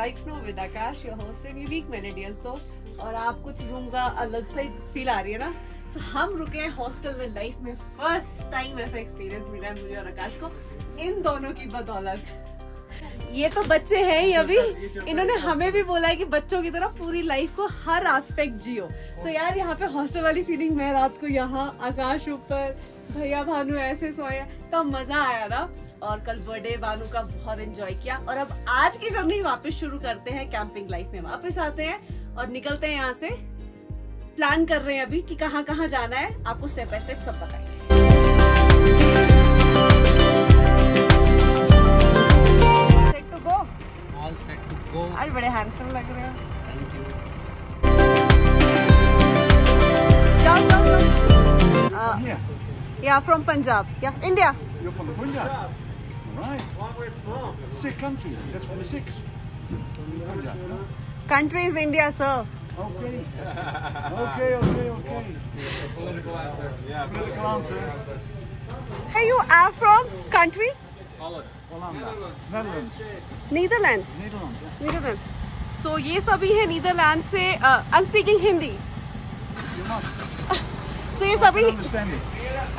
Like snow with Akash, your host and unique melodious दोस्त। और आप कुछ रूम का अलग से फील आ रही है ना। So, हम रुके हैं हॉस्टल में। लाइफ में फर्स्ट टाइम ऐसा एक्सपीरियंस मिला है मुझे और आकाश को, इन दोनों की बदौलत। ये तो बच्चे हैं ही अभी, इन्होंने हमें भी बोला है कि बच्चों की तरह पूरी लाइफ को हर एस्पेक्ट जियो। तो यार यहाँ पे हॉस्टल वाली फीलिंग, मैं रात को यहाँ, आकाश ऊपर, भैया भानु ऐसे सोए, तो मजा आया ना। और कल बर्थडे भानु का बहुत एंजॉय किया। और अब आज की जर्नी वापस शुरू करते हैं, कैंपिंग लाइफ में वापस आते हैं और निकलते हैं यहाँ से। प्लान कर रहे हैं अभी कि कहाँ कहाँ जाना है, आपको स्टेप बाय स्टेप सब बताएंगे। आज बड़े हैंडसम लग रहे हो। Thank you. जाओ जाओ। Yeah, from Punjab. Yeah, India. You're from Punjab? Right. Sikh country. That's from the Sikhs. Punjab, no? Country is India, sir. Okay. Okay. Political answer. Yeah. Political answer. Hey, you are from country? Holland. Netherlands. Netherlands. Netherlands. Yeah. Netherlands. So ये सभी है Netherlands से। I'm speaking Hindi. You must. So ये सभी understand it.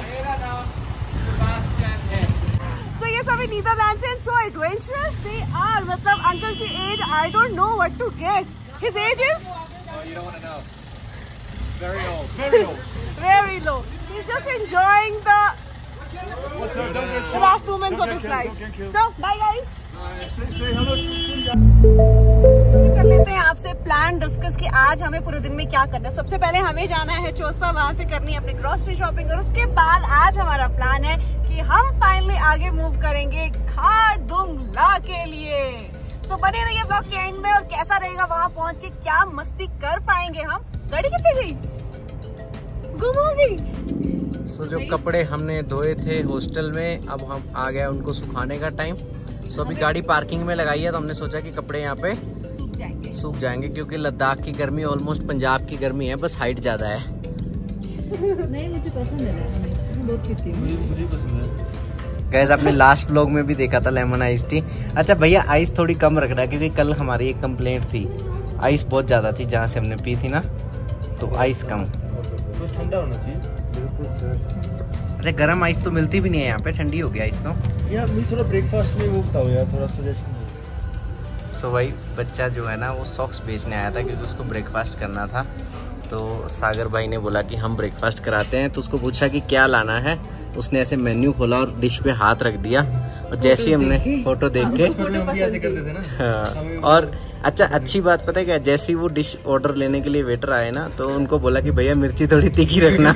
So ये सभी Netherlands से। So adventurous they are। मतलब अंकल की age I don't know what to guess. His age is? Oh, you don't want to know. Very old. Very old. Very low. He's just enjoying the What's up? Don't get the last moments of his life. Don't get killed. So bye guys. Say hello to Punjab. कर लेते हैं आपसे plan discuss कि आज हमें पूरे दिन में क्या करना है। सबसे पहले हमें जाना है चोसपा, वहां से करनी है अपनी ग्रोसरी शॉपिंग। और उसके बाद आज हमारा प्लान है कि हम फाइनली आगे मूव करेंगे खारदुंगला के लिए। तो बने रहिए ब्लॉग के एंड में। और कैसा रहेगा वहां पहुंच के, क्या मस्ती कर पाएंगे हम। गाड़ी कितनी गई, गुम हो गई। सो जो कपड़े हमने धोए थे हॉस्टल में, अब हम आ गया उनको सुखाने का टाइम। सो अभी गाड़ी पार्किंग में लगाई है, तो हमने सोचा कि कपड़े यहाँ पे सूख जाएंगे क्योंकि लद्दाख की गर्मी ऑलमोस्ट पंजाब की गर्मी है, बस हाइट ज्यादा है। नहीं मुझे पसंद है, बहुत पीती हूं। मुझे पसंद है। गैस आपने लास्ट व्लॉग में भी देखा था लेमन आइस टी। अच्छा भैया आइस थोड़ी कम रख रहा है क्योंकि कल हमारी एक कंप्लेंट थी, आइस बहुत ज्यादा थी जहाँ से हमने पी थी ना, तो आइस कम। बस ठंडा होना चाहिए। बिल्कुल सर। अरे गर्म आइस तो मिलती भी नहीं है यहाँ पे, ठंडी हो गया आइस तो। यार मुझे थोड़ा ब्रेकफास्ट में वो बताओ यार, थोड़ा सजेशन। सो भाई बच्चा जो है ना वो सॉक्स बेचने आया था क्योंकि उसको ब्रेकफास्ट करना था। तो सागर भाई ने बोला कि हम ब्रेकफास्ट कराते हैं, तो उसको पूछा कि क्या लाना है। उसने ऐसे मेन्यू खोला और डिश पे हाथ रख दिया, और जैसे ही हमने फोटो देख के ऐसे करते थे ना। हाँ, और अच्छा अच्छी बात पता है क्या, जैसे ही वो डिश ऑर्डर लेने के लिए वेटर आए ना, तो उनको बोला कि भैया मिर्ची थोड़ी तीखी रखना।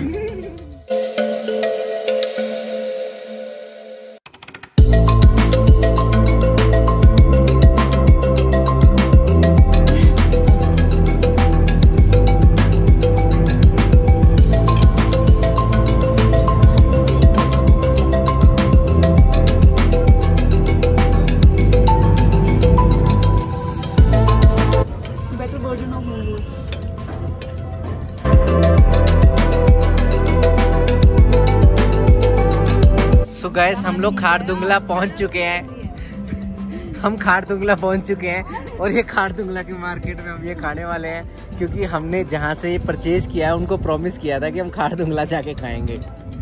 सो गाइस हम लोग खारदुंगला पहुंच चुके हैं। हम खारदुंगला पहुंच चुके हैं और ये खारदुंगला की मार्केट में हम ये खाने वाले हैं क्योंकि हमने जहां से ये परचेज किया है उनको प्रॉमिस किया था कि हम खारदुंगला जाके खाएंगे।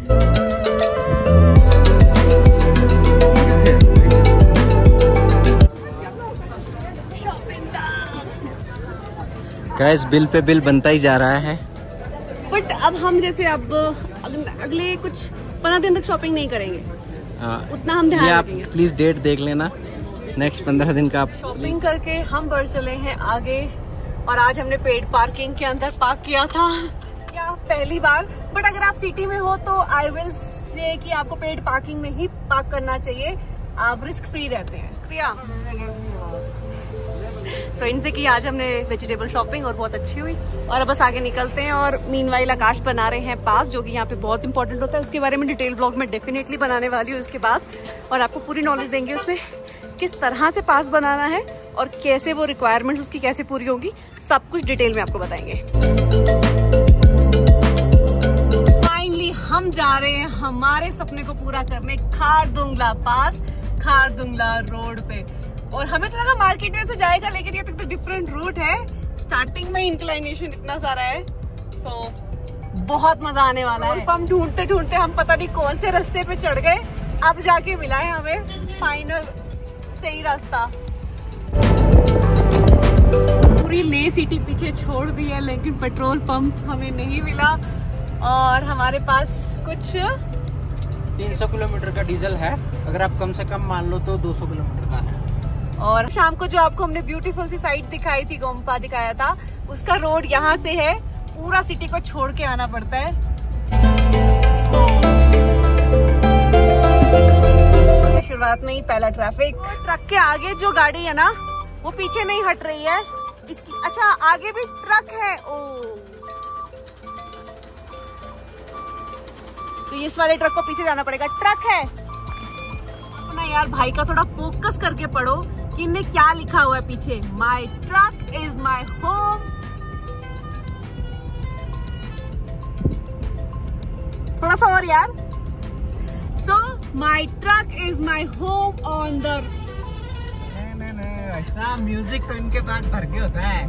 गाइस बिल पे बिल बनता ही जा रहा है। बट अब हम जैसे अब अगले कुछ 15 दिन तक शॉपिंग नहीं करेंगे, उतना हम ध्यान रखेंगे। आप प्लीज डेट देख लेना, नेक्स्ट 15 दिन का आप शॉपिंग करके हम बढ़ चले हैं आगे। और आज हमने पेड पार्किंग के अंदर पार्क किया था, या पहली बार। बट अगर आप सिटी में हो तो आई विल से कि आपको पेड पार्किंग में ही पार्क करना चाहिए, आप रिस्क फ्री रहते हैं। प्रिया सो इनसे की आज हमने वेजिटेबल शॉपिंग और बहुत अच्छी हुई। और अब बस आगे निकलते हैं। और मीनवाइल आकाश बना रहे हैं पास, जो कि यहाँ पे बहुत इंपॉर्टेंट होता है। उसके बारे में डिटेल ब्लॉग में डेफिनेटली बनाने वाली हूँ उसके बाद, और आपको पूरी नॉलेज देंगे उसमें किस तरह से पास बनाना है और कैसे वो रिक्वायरमेंट्स उसकी कैसे पूरी होगी, सब कुछ डिटेल में आपको बताएंगे। फाइनली हम जा रहे हैं हमारे सपने को पूरा करने खारदुंगला पास, खारदुंगला रोड पे। और हमें तो लगा मार्केट में से जाएगा, लेकिन ये तो डिफरेंट रूट है। स्टार्टिंग में इंक्लाइनेशन इतना सारा है, सो बहुत मजा आने वाला है। हम ढूंढते ढूंढते हम पता नहीं कौन से रास्ते पे चढ़ गए, अब जाके मिला है हमें फाइनल सही रास्ता। पूरी ले सिटी पीछे छोड़ दी है, लेकिन पेट्रोल पंप हमें नहीं मिला और हमारे पास कुछ 300 किलोमीटर का डीजल है, अगर आप कम से कम मान लो तो 200 किलोमीटर का है। और शाम को जो आपको हमने ब्यूटीफुल सी साइट दिखाई थी, गोम्पा दिखाया था, उसका रोड यहाँ से है, पूरा सिटी को छोड़ के आना पड़ता है। शुरुआत में ही पहला ट्रैफिक। ट्रक के आगे जो गाड़ी है ना वो पीछे नहीं हट रही है, अच्छा आगे भी ट्रक है। ओ तो इस वाले ट्रक को पीछे जाना पड़ेगा, ट्रक है ना यार। भाई का थोड़ा फोकस करके पढ़ो कि इन्हें क्या लिखा हुआ है पीछे। My truck is my home. थोड़ा सा और यार। So my truck is my home on the. ऐसा म्यूजिक तो इनके पास भर के होता है।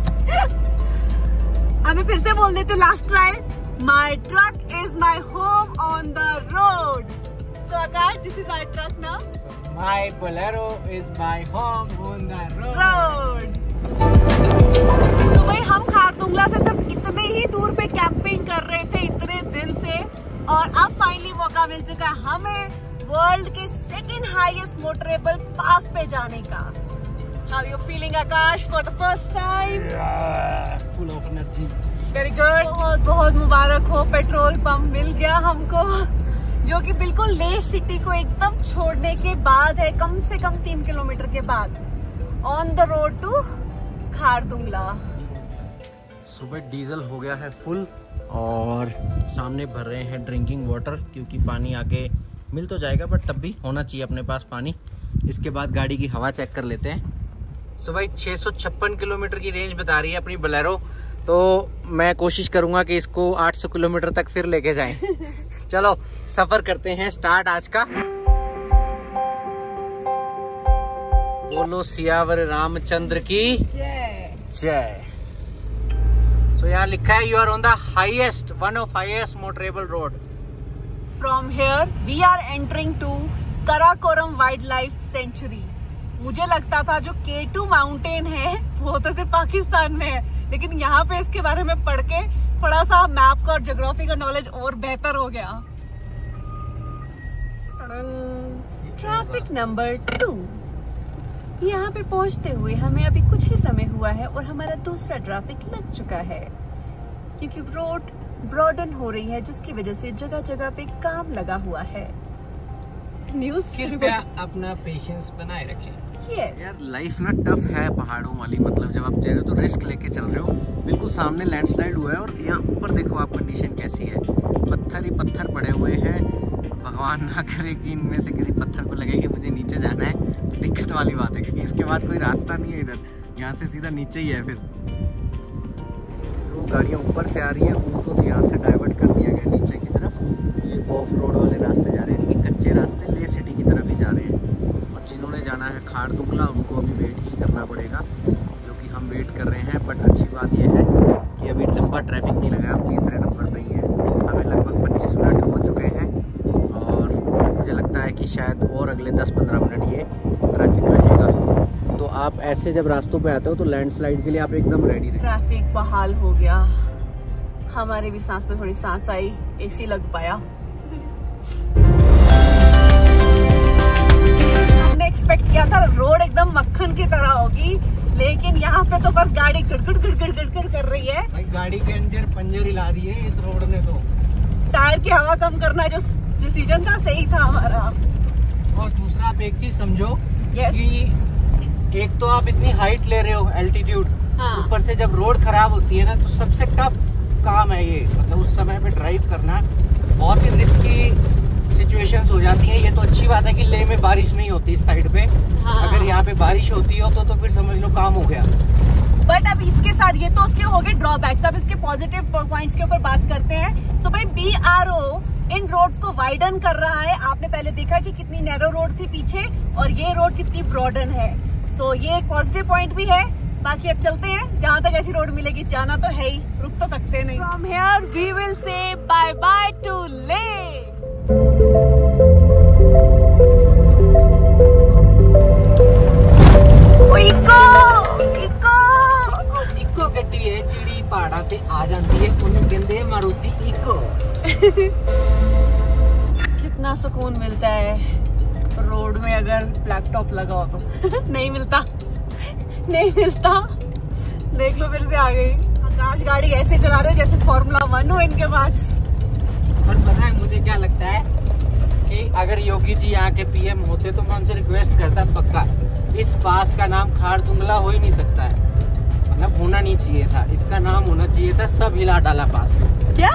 हमें फिर से बोल देते last try. My truck is my home on the road. So Akash, this is our truck ना। My Bolero is my home on the road. तो भाई हम खारदुंगला से सिर्फ इतने ही दूर पे कैंपिंग कर रहे थे इतने दिन से, और अब फाइनली मौका मिल चुका है हमें वर्ल्ड के सेकंड हाईएस्ट मोटरेबल पास पे जाने का। How you feeling, Akash, for the first time? Yeah, full of energy. Very good. बहुत बहुत मुबारक हो, पेट्रोल पंप मिल गया हमको, जो कि बिल्कुल ले सिटी को एकदम छोड़ने के बाद है, कम से कम 3 किलोमीटर के बाद, on the road to Khardung La. सुबह डीजल हो गया है फुल और सामने भर रहे हैं ड्रिंकिंग वाटर, क्योंकि पानी आगे मिल तो जाएगा बट तब भी होना चाहिए अपने पास पानी। इसके बाद गाड़ी की हवा चेक कर लेते हैं। सो भाई 656 किलोमीटर की रेंज बता रही है अपनी बोलेरो, तो मैं कोशिश करूंगा कि इसको 800 किलोमीटर तक फिर लेके जाएं। चलो सफर करते हैं स्टार्ट आज का। बोलो सियावर रामचंद्र की जय जय। सो यहाँ लिखा है you are on the highest, one of highest motorable road. From here we are entering to Karakoram wildlife sanctuary. मुझे लगता था जो K2 माउंटेन है वो तो सिर्फ पाकिस्तान में है, लेकिन यहाँ पे इसके बारे में पढ़ के थोड़ा सा मैप का और ज्योग्राफी का नॉलेज और बेहतर हो गया। Traffic number 2। यहाँ पे पहुँचते हुए हमें अभी कुछ ही समय हुआ है और हमारा दूसरा ट्रैफिक लग चुका है, क्योंकि रोड ब्रॉडन हो रही है, जिसकी वजह से जगह जगह पे काम लगा हुआ है। न्यूज़ कृपया अपना पेशेंस बनाए रखें। Yes. यार लाइफ ना टफ है पहाड़ों वाली, मतलब जब आप जा रहे हो तो रिस्क लेके चल रहे हो। बिल्कुल सामने लैंडस्लाइड हुआ है और यहाँ ऊपर देखो आप कंडीशन कैसी है, पत्थर ही पत्थर पड़े हुए हैं। भगवान ना करे कि इनमें से किसी पत्थर को लगे कि मुझे नीचे जाना है, तो दिक्कत वाली बात है, क्योंकि इसके बाद कोई रास्ता नहीं है इधर, यहाँ से सीधा नीचे ही है। फिर जो गाड़ियाँ ऊपर से आ रही हैं उनको यहाँ से डाइवर्ट कर दिया गया नीचे की तरफ। ये ऑफ रोड वाले रास्ते जा रहे हैं, लेकिन कच्चे रास्ते ले सिटी की तरफ ही जा रहे हैं। और जिन्होंने जाना है खारदुंगला उनको अभी वेट ही करना पड़ेगा, जो कि हम वेट कर रहे हैं। बट अच्छी बात यह है कि अभी लंबा ट्रैफिक नहीं लगा, हम तीसरे नंबर पे ही हैं। हमें लगभग 25 मिनट हो चुके हैं और मुझे लगता है कि शायद और अगले 10-15 मिनट ये ट्रैफिक रहेगा। तो आप ऐसे जब रास्तों पे आते हो तो लैंडस्लाइड के लिए आप एकदम रेडी रहें। ट्रैफिक बहाल हो गया, हमारे भी सांस में थोड़ी सांस आई, एसी लग पाया। हमने एक्सपेक्ट किया था रोड एकदम मक्खन की तरह होगी, लेकिन यहाँ पे तो बस गाड़ी गड़गड़ कर रही है। भाई गाड़ी के अंदर पंजर हिला दिए इस रोड ने तो। टायर की हवा कम करना जो डिसीजन था सही था हमारा। और दूसरा आप एक चीज समझो yes. कि एक तो आप इतनी हाइट ले रहे हो, एल्टीट्यूड, हाँ। ऊपर से जब रोड खराब होती है ना तो सबसे टफ काम है ये, मतलब उस समय पे ड्राइव करना बहुत ही रिस्की सिचुएशंस हो जाती हैं। ये तो अच्छी बात है कि लेह में बारिश नहीं होती इस साइड पे, हाँ। अगर यहाँ पे बारिश होती हो तो फिर समझ लो काम हो गया। बट अब इसके साथ ये तो उसके हो गए ड्रॉबैक्स, अब इसके पॉजिटिव पॉइंट्स के ऊपर बात करते हैं। तो भाई BRO इन रोड्स को वाइडन कर रहा है। आपने पहले देखा कि कितनी नैरो रोड थी पीछे और ये रोड कितनी ब्रॉडन है। सो ये एक पॉजिटिव पॉइंट भी है। बाकी अब चलते हैं, जहाँ तक ऐसी रोड मिलेगी जाना तो है ही, रुक तो सकते नहीं। From here we will say bye bye to Leh. Eeco गड्डी है जिड़ी पहाड़ा ते आ जाती है, उन्हें कहते हैं मारुति इको। कितना सुकून मिलता है रोड में अगर ब्लैक टॉप लगा हो तो। नहीं मिलता, नहीं मिलता। देख लो फिर से आ गई। आकाश गाड़ी ऐसे चला रहे जैसे फॉर्मूला 1 हो इनके पास। और पता है मुझे क्या लगता है कि अगर योगी जी यहाँ के पीएम होते तो मैं उनसे रिक्वेस्ट करता पक्का, इस पास का नाम खारदुंगला हो ही नहीं सकता है, मतलब होना नहीं चाहिए था। इसका नाम होना चाहिए था सब हिला डाला पास। क्या?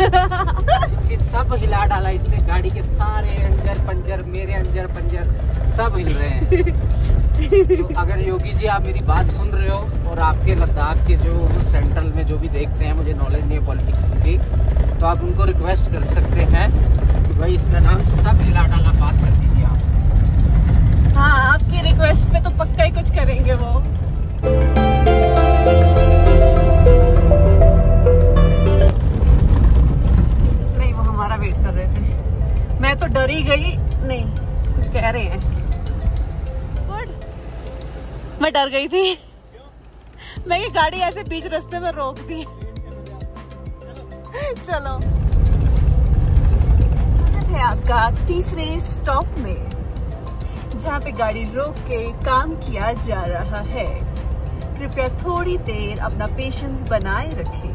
सब हिला डाला इसने, गाड़ी के सारे अंजर पंजर, मेरे अंजर पंजर सब हिल रहे हैं। तो अगर योगी जी आप मेरी बात सुन रहे हो और आपके लद्दाख के जो सेंट्रल में जो भी देखते हैं, मुझे नॉलेज नहीं है पॉलिटिक्स की, तो आप उनको रिक्वेस्ट कर सकते हैं कि भाई इसका नाम सब हिला डाला पास कर दीजिए आप। हाँ, आपकी रिक्वेस्ट पे तो पक्का ही कुछ करेंगे वो। नहीं, वो हमारा वेट कर रहे थे। मैं तो डर ही गई। नहीं, कुछ कह रहे हैं। गुड। मैं डर गई थी। मैं ये गाड़ी ऐसे बीच रास्ते में रोक दी। चलो, है आपका तीसरे स्टॉप में, जहाँ पे गाड़ी रोक के काम किया जा रहा है। कृपया थोड़ी देर अपना पेशेंस बनाए रखें।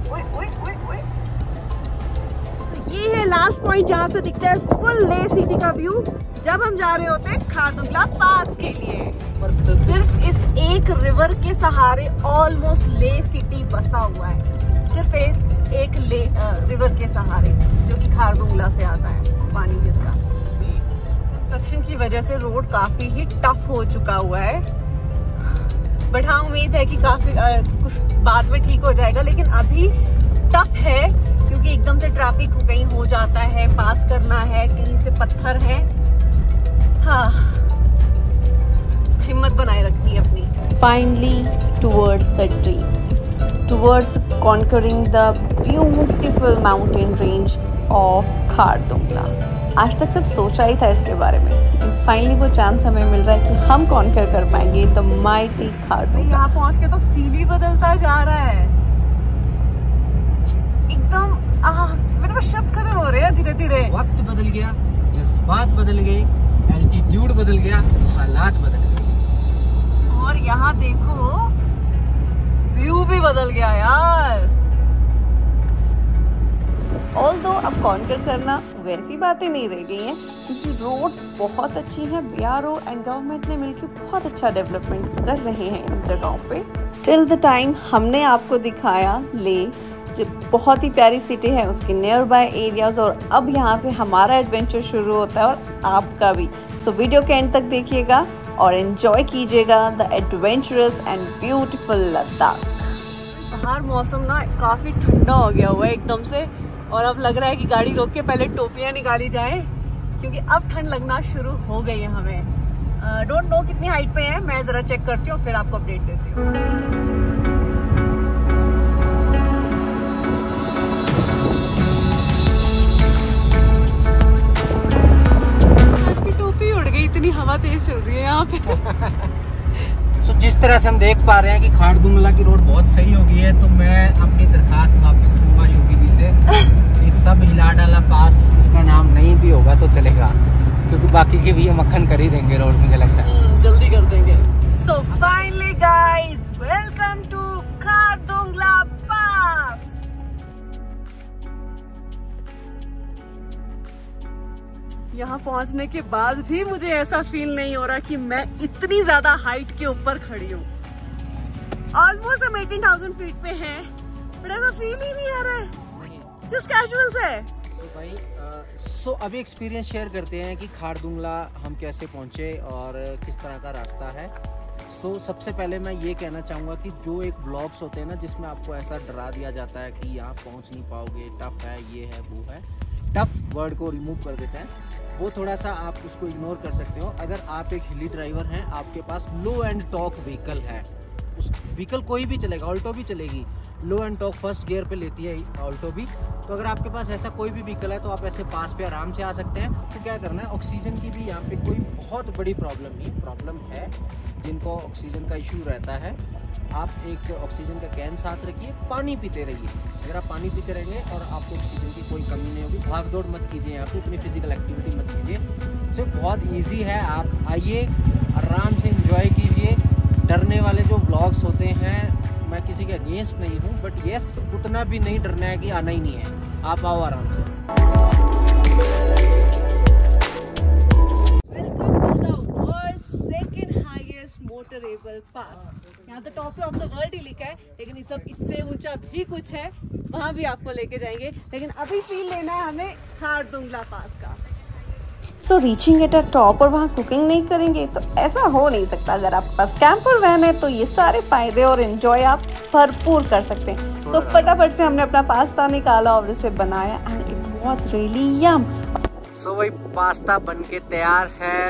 तो ये है लास्ट पॉइंट जहाँ से दिखता है फुल ले सिटी का व्यू, जब हम जा रहे होते हैं खारदुंगला पास के लिए। तो सिर्फ इस एक रिवर के सहारे ऑलमोस्ट ले सिटी बसा हुआ है, सिर्फ एक रिवर के सहारे, जो कि खारदुंगला से आता है पानी जिसका। कंस्ट्रक्शन की वजह से रोड काफी ही टफ हो चुका हुआ है, बट हाँ उम्मीद है कि काफी कुछ बाद में ठीक हो जाएगा। लेकिन अभी टफ है क्योंकि एकदम से ट्रैफिक कहीं हो जाता है, पास करना है, कहीं से पत्थर है। हाँ, हिम्मत बनाए रखनी है अपनी। Finally towards the dream, towards conquering the beautiful mountain range of Khardungla. आज तक सिर्फ सोचा ही था इसके बारे में, लेकिन फाइनली वो चांस हमें मिल रहा है कि हम कॉन्कर कर पाएंगे द माइटी खारदुंगला। यहाँ पहुँच के तो फील ही बदलता जा रहा है एकदम। मेरे पास शब्द खत्म हो रहे हैं धीरे धीरे। वक्त बदल गया, जज्बात बदल गए, एल्टीट्यूड बदल गया, हालात बदल गए। और यहाँ देखो व्यू भी बदल गया यार। ऑल्दो अब कॉन्कर करना वैसी बातें नहीं रह गई हैं, क्योंकि रोड्स बहुत अच्छी हैं। बीआरओ एंड गवर्नमेंट ने मिलकर बहुत अच्छा डेवलपमेंट कर रहे हैं इन जगहों पे। टिल द टाइम हमने आपको दिखाया ले, जो बहुत ही प्यारी सिटी है, उसके नियर बाय एरियाज, और अब यहाँ से हमारा एडवेंचर शुरू होता है और आपका भी। सो वीडियो के एंड तक देखिएगा और एंजॉय कीजिएगा the adventurous and beautiful Ladakh. बाहर मौसम ना काफी ठंडा हो गया हुआ है एकदम से, और अब लग रहा है कि गाड़ी रोक के पहले टोपियां निकाली जाएं, क्योंकि अब ठंड लगना शुरू हो गई है हमें। डोंट नो कितनी हाइट पे है, मैं जरा चेक करती हूँ फिर आपको अपडेट देती हूँ। टोपी उड़ गई, इतनी हवा तेज चल रही है यहाँ पे। सो जिस तरह से हम देख पा रहे हैं कि खारदुंगला की रोड बहुत सही हो गई है, तो मैं अपनी दरखास्त वापस लूंगा योगी जी से कि सब हिला डाला पास इसका नाम नहीं भी होगा तो चलेगा, क्योंकि बाकी के भी मक्खन कर ही देंगे रोड, मुझे लगता है जल्दी कर देंगे। So finally guys, welcome to Khardung La pass. यहाँ पहुँचने के बाद भी मुझे ऐसा फील नहीं हो रहा कि मैं इतनी ज्यादा हाइट के ऊपर खड़ी हूँ। ऑलमोस्ट हम 18,000 फीट पे हैं, बट ऐसा फील ही नहीं आ रहा है, जस्ट कैजुअल है। तो भाई अभी एक्सपीरियंस शेयर करते हैं कि खारदुंगला हम कैसे पहुँचे और किस तरह का रास्ता है। सबसे पहले मैं ये कहना चाहूँगा कि जो एक ब्लॉग्स होते हैं ना, जिसमें आपको ऐसा डरा दिया जाता है कि यहाँ पहुँच नहीं पाओगे, टफ है, ये है, वो है, टफ वर्ड को रिमूव कर देता है, वो थोड़ा सा आप उसको इग्नोर कर सकते हो। अगर आप एक हिली ड्राइवर हैं, आपके पास लो एंड टॉर्क व्हीकल है, उस व्हीकल कोई भी चलेगा, ऑल्टो भी चलेगी, low end torque first gear पे लेती है ऑल्टो भी। तो अगर आपके पास ऐसा कोई भी व्हीकल है तो आप ऐसे पास पे आराम से आ सकते हैं। तो क्या करना है, ऑक्सीजन की भी यहाँ पे कोई बहुत बड़ी प्रॉब्लम नहीं, प्रॉब्लम है जिनको ऑक्सीजन का इशू रहता है, आप एक ऑक्सीजन का कैन साथ रखिए, पानी पीते रहिए। अगर आप पानी पीते रहेंगे और आपको ऑक्सीजन की कोई कमी नहीं होगी, भाग दौड़ मत कीजिए, यहाँ पे इतनी फिजिकल एक्टिविटी मत कीजिए। सो बहुत ईजी है, आप आइए आराम से इंजॉय कीजिए। डरने वाले जो व्लॉग्स होते हैं, मैं किसी के अगेंस्ट नहीं हूँ, बट यस उतना भी नहीं डरना है कि आना ही नहीं है, आप आओ आराम से। मोटरेबल पास, यहाँ तो टॉप ऑफ द वर्ल्ड ही लिखा है, लेकिन सब इससे ऊंचा भी कुछ है, वहाँ भी आपको लेके जाएंगे। लेकिन अभी फील लेना है हमें खारदुंगला पास का। So reaching at a top और वहाँ कुकिंग नहीं करेंगे तो ऐसा हो नहीं सकता। अगर आपके पास कैंपर वैन है तो ये सारे फायदे और एंजॉय आप भरपूर कर सकते हैं। सो फटाफट से हमने अपना पास्ता निकाला और इसे बनाया and it was really yum. So वही पास्ता बनके तैयार है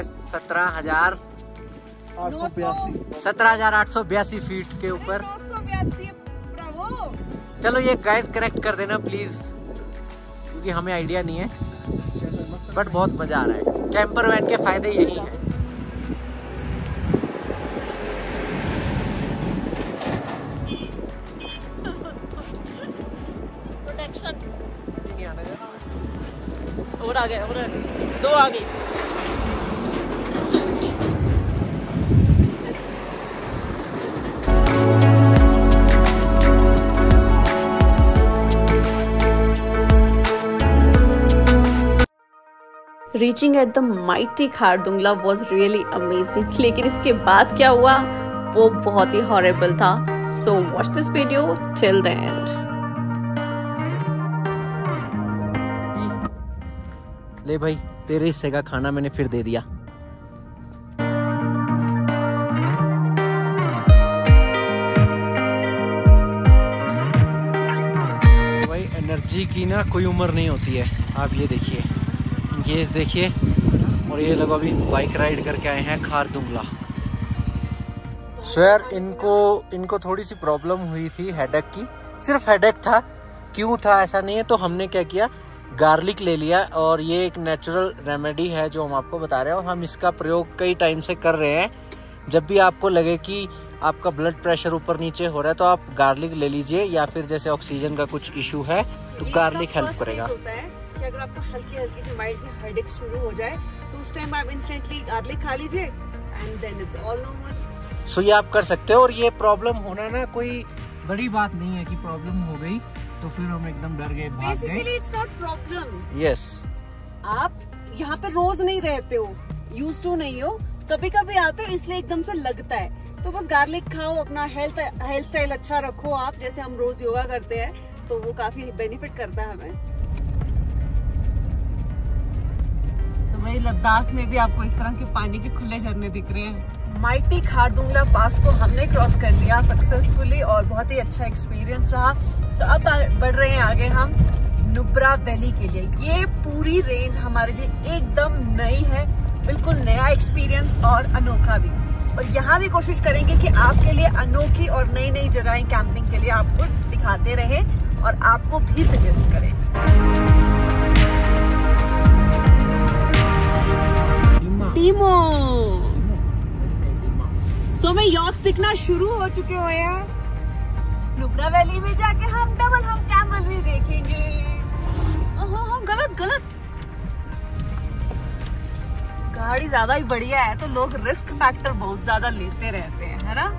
17,882 फीट के ऊपर। चलो ये गाइस करेक्ट कर देना प्लीज, क्योंकि हमें आइडिया नहीं है, बट बहुत मजा आ रहा है। कैंपर वैन के फायदे यही हैं। प्रोटेक्शन और आ गए, और दो आ गई। Reaching at the mighty Khardung La was really amazing, लेकिन इसके बाद क्या हुआ वो बहुत ही हॉरेबल था। So watch this video till the end. ले भाई, तेरे हिस्से का खाना मैंने फिर दे दिया। भाई एनर्जी की ना कोई उम्र नहीं होती है। आप ये देखिए, गेज देखिए, और ये लोग अभी बाइक राइड करके आए हैं खारदुंगला। सर इनको थोड़ी सी प्रॉब्लम हुई थी हेडेक की, सिर्फ हेडेक था, क्यों था ऐसा नहीं है। तो हमने क्या किया, गार्लिक ले लिया, और ये एक नेचुरल रेमेडी है जो हम आपको बता रहे हैं, और हम इसका प्रयोग कई टाइम से कर रहे हैं। जब भी आपको लगे कि आपका ब्लड प्रेशर ऊपर नीचे हो रहा है तो आप गार्लिक ले लीजिए, या फिर जैसे ऑक्सीजन का कुछ इशू है तो गार्लिक हेल्प करेगा। कि अगर आपको हल्की हल्की सी माइल्ड से हेडेक शुरू हो जाए तो उस टाइम आप इंस्टेंटली गार्लिक खा लीजिए and then it's all over. So ये आप कर सकते हो, और ये प्रॉब्लम होना ना कोई बड़ी बात नहीं है कि प्रॉब्लम हो गई तो फिर हम एकदम डर गए, भाग गए। Basically it's not problem. Yes, आप यहाँ पे रोज नहीं रहते हो, यूज्ड टू नहीं हो, कभी कभी आते हो, इसलिए एकदम से लगता है। तो बस गार्लिक खाओ, अपना हेल्थ स्टाइल अच्छा रखो आप, जैसे हम रोज योगा करते हैं तो वो काफी बेनिफिट करता है हमें। वही लद्दाख में भी आपको इस तरह के पानी के खुले झरने दिख रहे हैं। माइटी खारदुंगला पास को हमने क्रॉस कर लिया सक्सेसफुली और बहुत ही अच्छा एक्सपीरियंस रहा। तो अब बढ़ रहे हैं आगे हम नुब्रा वैली के लिए। ये पूरी रेंज हमारे लिए एकदम नई है, बिल्कुल नया एक्सपीरियंस और अनोखा भी। और यहाँ भी कोशिश करेंगे कि आपके लिए अनोखी और नई नई जगहें कैंपिंग के लिए आपको दिखाते रहे और आपको भी सजेस्ट करें। टीमो सो में यॉट्स दिखना शुरू हो चुके हुए हैं। नुब्रा वैली में जाके हम कैमल भी देखेंगे। गलत गाड़ी ज्यादा ही बढ़िया है तो लोग रिस्क फैक्टर बहुत ज्यादा लेते रहते हैं, है ना।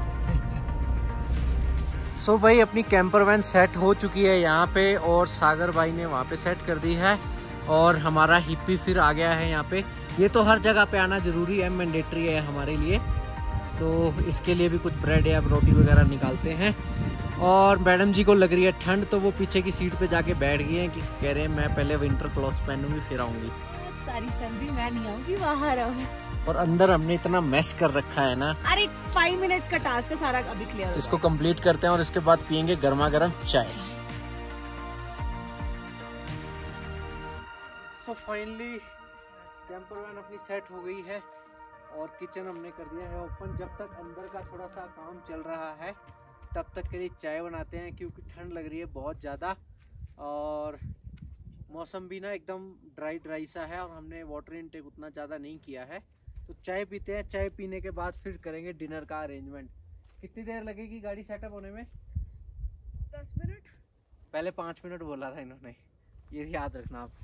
सो भाई अपनी कैंपर वैन सेट हो चुकी है यहाँ पे, और सागर भाई ने वहाँ पे सेट कर दी है, और हमारा हिप्पी फिर आ गया है यहाँ पे। ये तो हर जगह पे आना जरूरी है, मैंडेटरी है हमारे लिए। सो इसके लिए भी कुछ ब्रेड या रोटी वगैरह निकालते हैं। और मैडम जी को लग रही है ठंड, तो वो पीछे की सीट पे जाके बैठ गई हैं कि कह रहे हैं मैं पहले विंटर क्लॉथ्स पहनूंगी फिर आऊंगी। सारी सर्दी मैं नहीं आऊंगी बाहर अब। और अंदर हमने इतना मैस कर रखा है ना। अरे 5 मिनट्स का टास्क है, सारा अभी क्लियर होगा। इसको कंप्लीट करते हैं और इसके बाद पियेंगे गर्मा गर्म चाय। सो फाइनली कैंपर वैन अपनी सेट हो गई है और किचन हमने कर दिया है ओपन। जब तक अंदर का थोड़ा सा काम चल रहा है तब तक के लिए चाय बनाते हैं, क्योंकि ठंड लग रही है बहुत ज़्यादा और मौसम भी ना एकदम ड्राई सा है और हमने वाटर इनटेक उतना ज़्यादा नहीं किया है। तो चाय पीते हैं, चाय पीने के बाद फिर करेंगे डिनर का अरेंजमेंट। कितनी देर लगेगी गाड़ी सेटअप होने में? 10 मिनट। पहले 5 मिनट बोला था इन्होंने, ये याद रखना आप।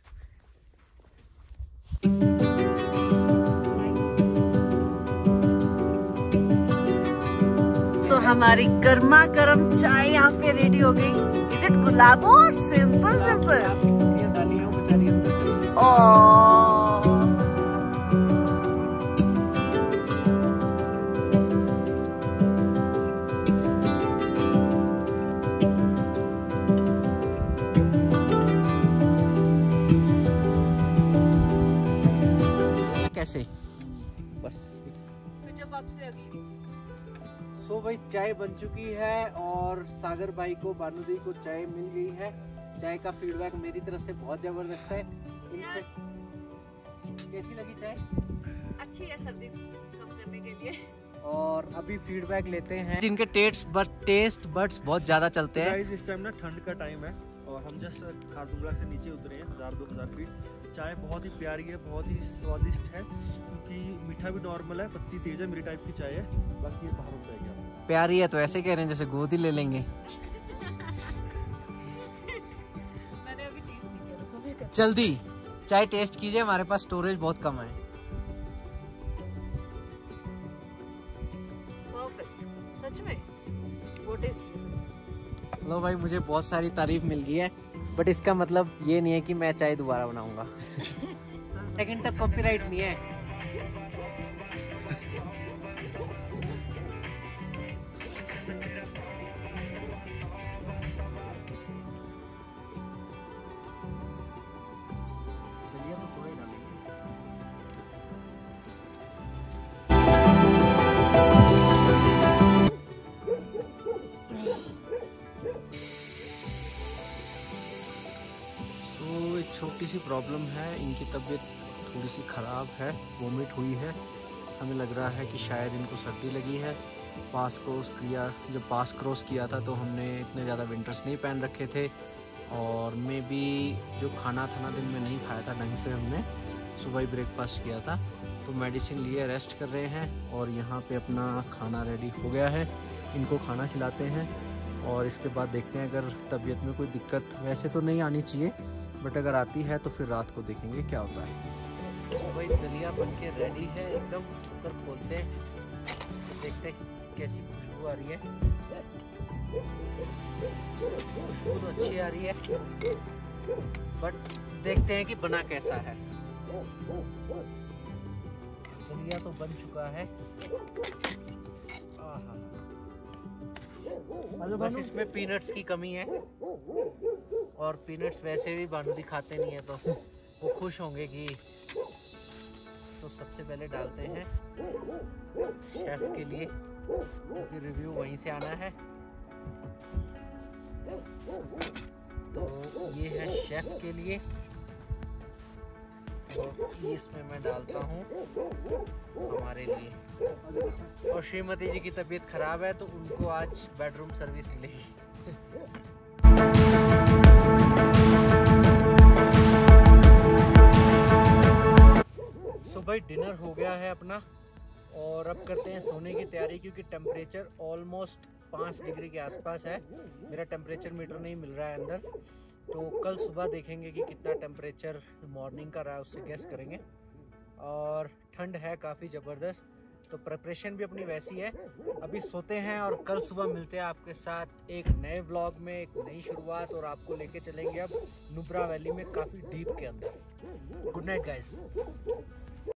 So, हमारी गर्मा गर्म चाय यहाँ पे रेडी हो गई। इज इट गुलाबो और सिंपल सिंपल? कैसे बस जब आपसे अगली। सो भाई चाय बन चुकी है और सागर भाई को, भानुदी को चाय मिल गई है। चाय का फीडबैक मेरी तरफ से बहुत जबरदस्त है। इनसे कैसी लगी चाय? अच्छी है सर्दी कम करने के लिए। और अभी फीडबैक लेते हैं जिनके टेस्ट बड्स बहुत ज्यादा चलते हैं। इस टाइम ना ठंड का टाइम है और हम जस्ट खारदुंगला से नीचे उतरे हैं 1000-2000 फीट। चाय बहुत ही प्यारी है, बहुत ही स्वादिष्ट है, क्योंकि मीठा भी नॉर्मल है, पत्ती तेज है, मेरी टाइप की चाय है। बाकी ये बाहर हो जाएगी। प्यारी है तो ऐसे कह रहे हैं जैसे गोद ही ले लेंगे। मैंने अभी टेस्ट नहीं किया। जल्दी चाय टेस्ट कीजिए, हमारे पास स्टोरेज बहुत कम है। परफेक्ट, सच में वो टेस्ट है। लो भाई, मुझे बहुत सारी तारीफ मिल गई है, बट इसका मतलब ये नहीं है कि मैं चाय दोबारा बनाऊंगा। सेकंड तक कॉपीराइट नहीं है। छोटी सी प्रॉब्लम है, इनकी तबीयत थोड़ी सी ख़राब है, वोमिट हुई है। हमें लग रहा है कि शायद इनको सर्दी लगी है। जब पास क्रॉस किया था तो हमने इतने ज़्यादा विंटर्स नहीं पहन रखे थे और मे बी जो खाना था ना दिन में नहीं खाया था ढंग से। हमने सुबह ही ब्रेकफास्ट किया था तो मेडिसिन लिए रेस्ट कर रहे हैं और यहाँ पे अपना खाना रेडी हो गया है। इनको खाना खिलाते हैं और इसके बाद देखते हैं अगर तबीयत में कोई दिक्कत वैसे तो नहीं आनी चाहिए, बट अगर आती है तो फिर रात को देखेंगे क्या होता है। तो भाई दलिया बन के रेडी है एकदम। ऊपर खोलते हैं, देखते हैं कैसी खुशबू आ रही है। खुशबू तो अच्छी आ रही है, बट देखते हैं कि बना कैसा है। दलिया तो बन चुका है। बस इसमें पीनट्स की कमी है और पीनट्स वैसे भी भानुदी खाते नहीं है तो वो खुश होंगे कि। तो सबसे पहले डालते हैं शेफ के लिए, क्योंकि रिव्यू वहीं से आना है। तो ये है शेफ के लिए और इसमें मैं डालता हूँ हमारे लिए। और श्रीमती जी की तबीयत खराब है तो उनको आज बेडरूम सर्विस मिलेगी। भाई डिनर हो गया है अपना और अब करते हैं सोने की तैयारी, क्योंकि टेम्परेचर ऑलमोस्ट 5 डिग्री के आसपास है। मेरा टेम्परेचर मीटर नहीं मिल रहा है अंदर, तो कल सुबह देखेंगे कि कितना टेम्परेचर मॉर्निंग का रहा है, उससे गेस करेंगे। और ठंड है काफ़ी ज़बरदस्त, तो प्रिपरेशन भी अपनी वैसी है। अभी सोते हैं और कल सुबह मिलते हैं आपके साथ एक नए व्लॉग में, एक नई शुरुआत, और आपको लेके चलेंगे अब नुब्रा वैली में काफ़ी डीप के अंदर। Good night guys.